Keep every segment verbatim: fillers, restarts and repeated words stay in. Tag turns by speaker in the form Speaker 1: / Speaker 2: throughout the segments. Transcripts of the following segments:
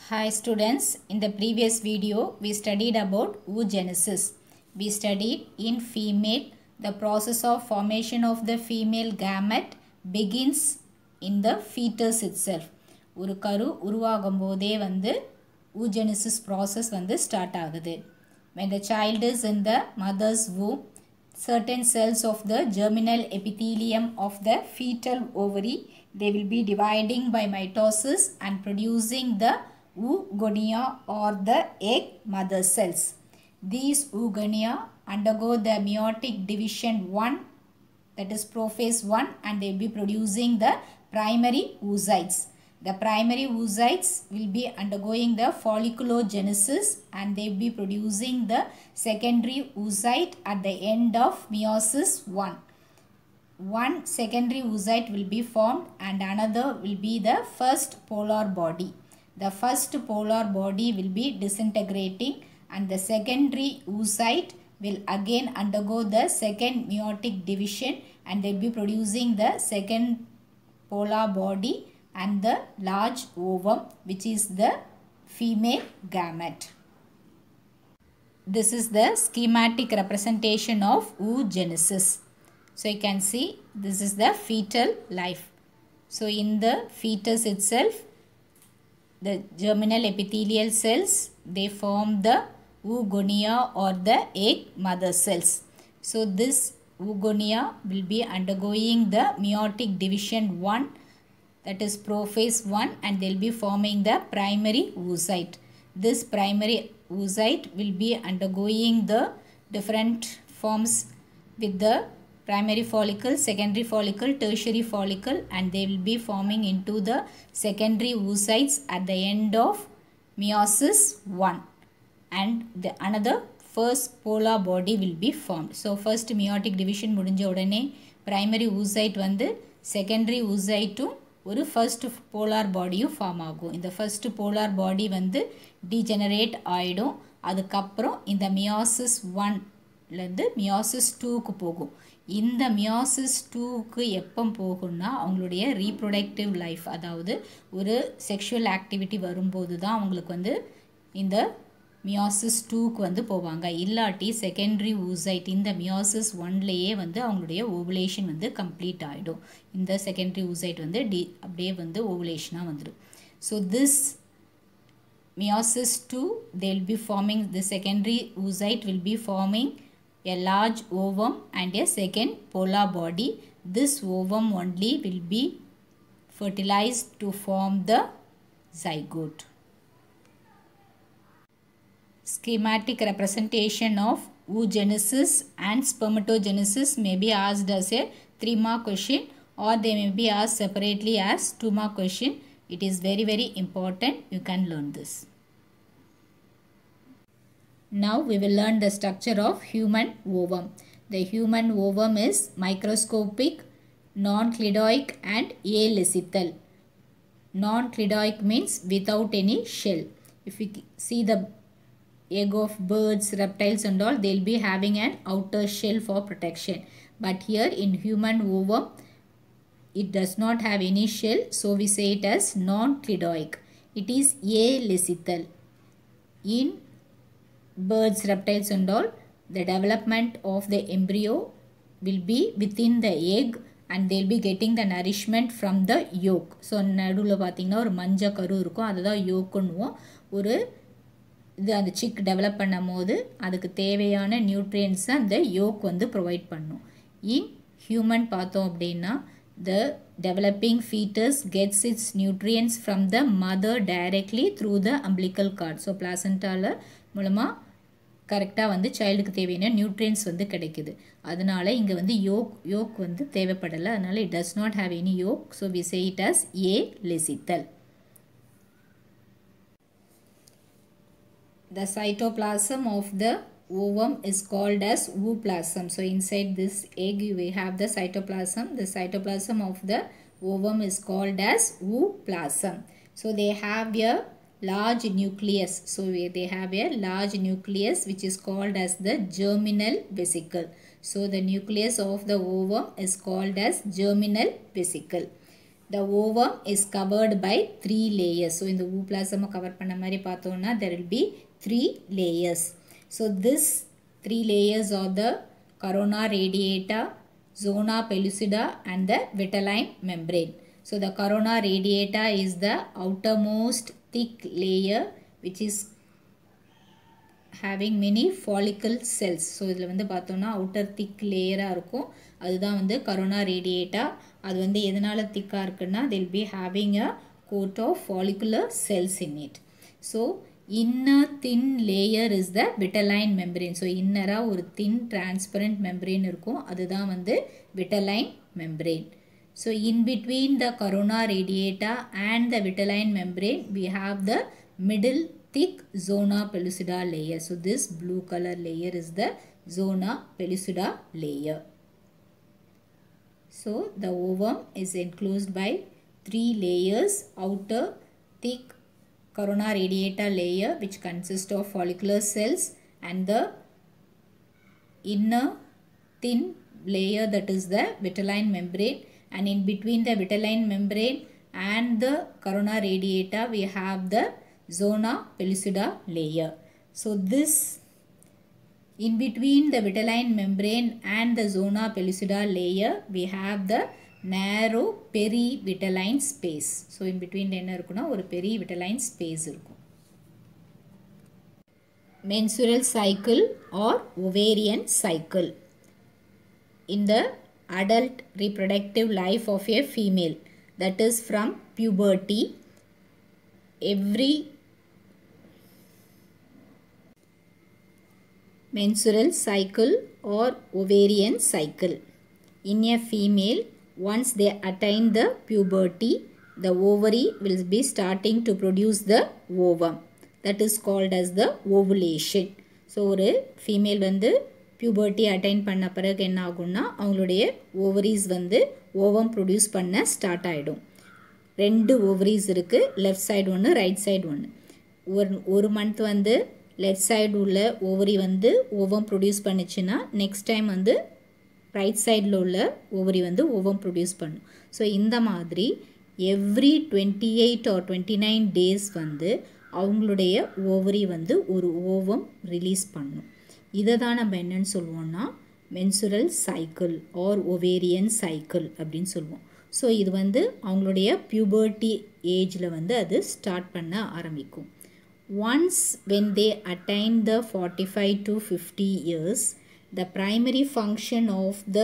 Speaker 1: Hi students, in the previous video we studied about oogenesis. We studied in female the process of formation of the female gamete begins in the fetus itself. ஒரு கரு உருவாகும் போதே வந்து oogenesis process வந்து start ஆகுது. When the child is in the mother's womb, certain cells of the germinal epithelium of the fetal ovary, they will be dividing by mitosis and producing the oogonia or the egg mother cells. These oogonia undergo the meiotic division one, that is prophase one, and they will be producing the primary oocytes. The primary oocytes will be undergoing the folliculogenesis and they will be producing the secondary oocyte at the end of meiosis one. One secondary oocyte will be formed and another will be the first polar body. The first polar body will be disintegrating and the secondary oocyte will again undergo the second meiotic division and they will be producing the second polar body and the large ovum, which is the female gamete. This is the schematic representation of oogenesis. So you can see this is the fetal life. So in the fetus itself, the germinal epithelial cells, they form the oogonia or the egg mother cells. So this oogonia will be undergoing the meiotic division one, that is prophase one, and they will be forming the primary oocyte. This primary oocyte will be undergoing the different forms with the primary follicle, secondary follicle, tertiary follicle, and they will be forming into the secondary oocytes at the end of meiosis one, and the another first polar body will be formed. So first meiotic division முடிஞ்ச உடனே primary oocyte வந்து secondary oocyte ஒரு first polar bodyயும் form ஆகும். இந்த first polar body வந்து degenerate ஆயிடும். அதுக்கப்புறம் இந்த meiosis one லேருந்து meiosis two க்கு போகும். இந்த meiosis two க்கு எப்போ போகும்னா அவங்களுடைய reproductive life, அதாவது ஒரு sexual activity வரும்போது தான் அவங்களுக்கு வந்து இந்த meiosis two க்கு வந்து போவாங்க. இல்லாட்டி secondary oocyte இந்த meiosis one லேயே வந்து அவங்களுடைய ovulation வந்து complete ஆயிடும். இந்த secondary oocyte வந்து அப்படியே வந்து ovulation வந்துடும். So this meiosis two, they will be forming, the secondary oocyte will be forming a large ovum and a second polar body. This ovum only will be fertilized to form the zygote. Schematic representation of oogenesis and spermatogenesis may be asked as a three mark question or they may be asked separately as two mark question. It is very very important. You can learn this. Now we will learn the structure of human ovum. The human ovum is microscopic, non-cladoic and alethal. Non-cladoic means without any shell. If we see the egg of birds, reptiles and all, they will be having an outer shell for protection. But here in human ovum, it does not have any shell, so we say it as non-cladoic. It is alethal. In birds, reptiles and all, the development of the embryo will be within the egg and they will be getting the nourishment from the yolk. So நடுவுல பாத்தீங்கன்னா ஒரு மஞ்ச கரு இருக்கும், அதுதான் yolkனுவோம். ஒரு இது அந்த சிக் டெவலப் பண்ணும்போது அதுக்கு தேவையான நியூட்ரியன்ஸ் அந்த yolk வந்து ப்ரொவைட் பண்ணும். In human பார்த்தோம் அப்படின்னா the developing fetus gets its nutrients from the mother directly through the umbilical cord. So placentaல மூலமா கரெக்டா வந்து சைல்டுக்கு தேவையான நியூட்ரியன்ஸ் வந்து கிடைக்குது. அதனால இங்க வந்து yolk yolk வந்து தேவைப்படல. அதனால it does not have any yolk, so we say it as alethal. The cytoplasm of the ovum is called as ooplasm. So inside this egg we have the cytoplasm. The cytoplasm of the ovum is called as ooplasm. So they have a large nucleus. So they have a large nucleus which is called as the germinal vesicle. So the nucleus of the ovum is called as germinal vesicle. the ovum is covered by three layers. So in the ooplasm cover பண்ண மாதிரி பார்த்தோம்னா there will be three layers. So this three layers are the corona radiata, zona pellucida and the vitelline membrane. So the corona radiata is the outermost thick layer which is having many follicle cells. So இதில் வந்து பார்த்தோம்னா outer thick layer இருக்கும், அதுதான் வந்து corona radiata. அது வந்து எதனால திக்காக இருக்குன்னா they will be having a coat of follicular cells in it. So inner thin layer is the vitelline membrane. So இன்னரா ஒரு thin transparent membrane இருக்கும், அதுதான் வந்து vitelline membrane. So in between the corona radiata and the vitelline membrane we have the middle thick zona pellucida layer. So this blue color layer is the zona pellucida layer. So the ovum is enclosed by three layers. Outer thick corona radiata layer which consists of follicular cells and the inner thin layer that is the vitelline membrane, and in between the vitelline membrane and the corona radiata we have the zona pellucida layer. So this in between the vitelline membrane and the zona pellucida layer we have the narrow perivitelline space. So in between என்ன இருக்குன்னா ஒரு perivitelline space இருக்கும். Menstrual cycle or ovarian cycle. In the adult reproductive life of a female, that is from puberty, every menstrual cycle or ovarian cycle. In a female, once they attain the puberty, the ovary will be starting to produce the ovum. That is called as the ovulation. So ஒரு female வந்து puberty attain பண்ண பிறகு என்ன ஆகும்னா அவங்களுடைய ovaries வந்து ovum produce பண்ண start ஆகிடும். ரெண்டு ovaries இருக்குது, லெஃப்ட் சைடு ஒன்று ரைட் சைடு ஒன்று. ஒரு ஒரு மந்த் வந்து லெஃப்ட் சைடு உள்ள ஓவரி வந்து ஓவம் ப்ரொடியூஸ் பண்ணிச்சுன்னா நெக்ஸ்ட் டைம் வந்து ரைட் சைடில் உள்ள ஓவரி வந்து ஓவம் ப்ரொடியூஸ் பண்ணும். ஸோ இந்த மாதிரி every twenty eight or twenty nine days வந்து அவங்களுடைய ஓவரி வந்து ஒரு ஓவம் ரிலீஸ் பண்ணும். இதை தான் நம்ம என்னன்னு சொல்லுவோம்னா menstrual cycle or ovarian cycle அப்படின்னு சொல்லுவோம். ஸோ இது வந்து அவங்களுடைய பியூபர்ட்டி ஏஜில் வந்து அது ஸ்டார்ட் பண்ண ஆரம்பிக்கும். Once when they attain the forty-five to fifty years, the primary function of the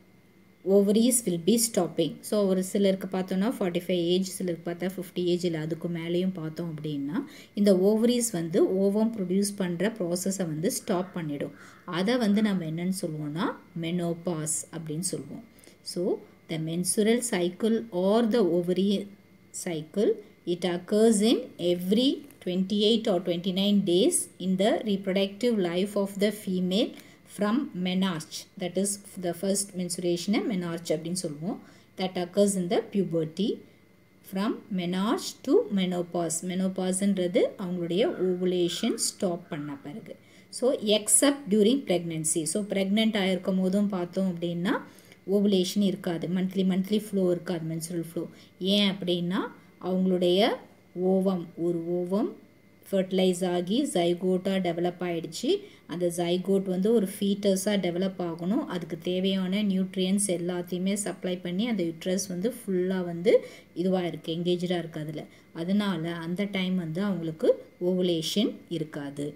Speaker 1: ovaries will be stopping. So ஒரு சிலருக்கு பார்த்தோன்னா ஃபார்ட்டி ஃபைவ் ஏஜ், சிலருக்கு பார்த்தா ஃபிஃப்டி ஏஜ் இல்லை அதுக்கு மேலேயும் பார்த்தோம் அப்படின்னா இந்த ஓவரிஸ் வந்து ஓவம் ப்ரொடியூஸ் பண்ணுற ப்ராசஸை வந்து ஸ்டாப் பண்ணிடும். அதை வந்து நம்ம என்னன்னு சொல்லுவோம்னா மெனோபாஸ் அப்படின்னு சொல்லுவோம். So the menstrual cycle or the ovarian cycle, it occurs in every twenty-eight or twenty-nine days in the reproductive life of the female from menarche, that is the first menstruation menarche அப்படினு சொல்லுவோம். that occurs in the puberty from menarche to menopause. menopauseன்றது அவங்களுடைய ovulation stop பண்ண பிறகு. so except during pregnancy. so pregnant ஆயிருக்கும் போதும் பார்த்தோம் அப்படின்னா ovulation இருக்காது, மந்த்லி மந்த்லி ஃப்ளோ இருக்காது, menstrual flow. ஏன் அப்படின்னா அவங்களுடைய ஓவம் ஒரு ஓவம் ஃபர்டிலைஸ் ஆகி ஜைகோட்டாக டெவலப் ஆகிடுச்சு. அந்த ஜைகோட் வந்து ஒரு ஃபீட்டஸாக டெவலப் ஆகணும், அதுக்கு தேவையான நியூட்ரியன்ஸ் எல்லாத்தையுமே சப்ளை பண்ணி அந்த யூட்ரஸ் வந்து ஃபுல்லாக வந்து இதுவாக இருக்குது, எங்கேஜாக இருக்குது. அதில் அதனால் அந்த டைம் வந்து அவங்களுக்கு ஓவுலேஷன் இருக்காது.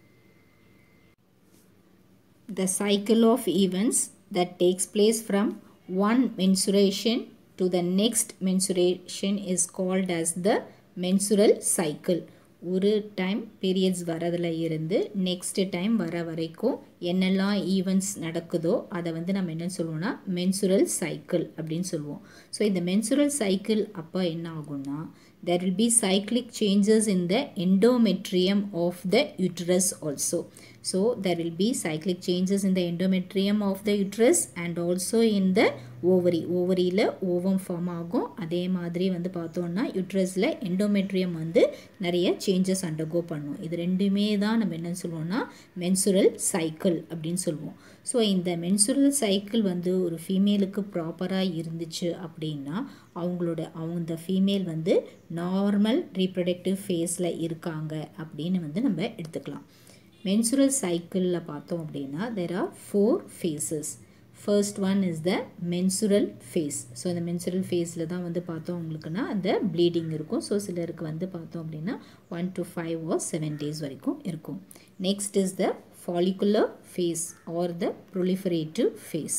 Speaker 1: The cycle of events that takes place from one menstruation to the next menstruation is called as the menstrual cycle. ஒரு டைம் பீரியட்ஸ் வரதில் இருந்து நெக்ஸ்ட் டைம் வர வரைக்கும் என்னெல்லாம் ஈவெண்ட்ஸ் நடக்குதோ அதை வந்து நம்ம என்ன சொல்லுவோம்னா மென்சுரல் சைக்கிள் அப்படின்னு சொல்லுவோம். ஸோ இந்த மென்சுரல் சைக்கிள் அப்போ என்ன ஆகும்னா there will be cyclic changes in the endometrium of the uterus also. So there will be cyclic changes in the endometrium of the uterus and also in the ovary. Ovary-ல ovum form ஆகும். அதே மாதிரி வந்து பார்த்தோம்னா uterus-ல endometrium வந்து நிறைய changes undergo பண்ணும். இது ரெண்டுமே தான் நம்ம என்ன சொல்லுவோம்னா menstrual cycle அப்படின்னு சொல்லுவோம். ஸோ இந்த menstrual cycle வந்து ஒரு ஃபீமேலுக்கு ப்ராப்பராக இருந்துச்சு அப்படின்னா அவங்களோட அவங்க ஃபீமேல் வந்து நார்மல் ரீப்ரொடக்டிவ் ஃபேஸில் இருக்காங்க அப்படின்னு வந்து நம்ம எடுத்துக்கலாம். menstrual cycle la பார்த்தோம் அப்படின்னா there are four phases. First one is the menstrual phase. So இந்த menstrual phaseல தான் வந்து பார்த்தோம் உங்களுக்குன்னா அந்த bleeding இருக்கும். ஸோ சிலருக்கு வந்து பார்த்தோம் அப்படின்னா one to five or seven days வரைக்கும் இருக்கும். Next is the follicular phase or the proliferative phase.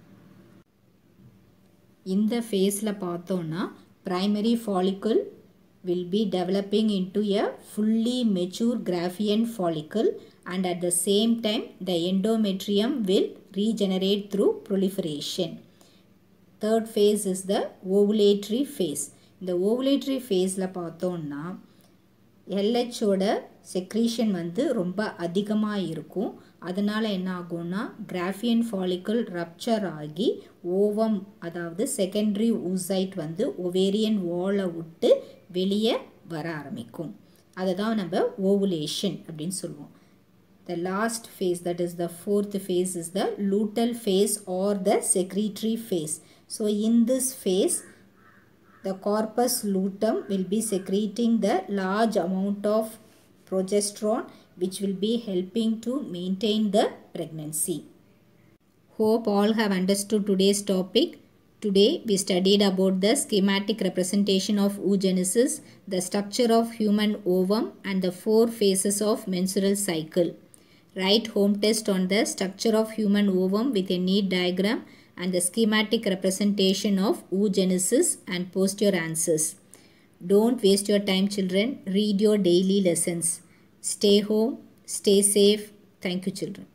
Speaker 1: இந்த phaseல பார்த்தோம்னா primary follicle will be developing into a fully mature Graafian follicle, and at the same time the endometrium will regenerate through proliferation. Third phase is the ovulatory phase. இந்த ovulatory phaseல பார்த்தோம்னா L H ஓட secretion வந்து ரொம்ப அதிகமாக இருக்கும். அதனால என்ன ஆகும்னா Graafian follicle rupture ஆகி ஓவம் அதாவது secondary oocyte வந்து ovarian wall-ஐ விட்டு வெளியே வர ஆரம்பிக்கும். அதை தான் நம்ம ovulation அப்படின்னு சொல்லுவோம். The last phase, that is the fourth phase, is the luteal phase or the secretory phase. So in this phase the corpus luteum will be secreting the large amount of progesterone which will be helping to maintain the pregnancy. Hope all have understood today's topic. Today we studied about the schematic representation of oogenesis, the structure of human ovum and the four phases of menstrual cycle. Write home test on the structure of human ovum with a neat diagram and the schematic representation of oogenesis and post your answers. Don't waste your time, children. Read your daily lessons. Stay home. Stay safe. Thank you, children.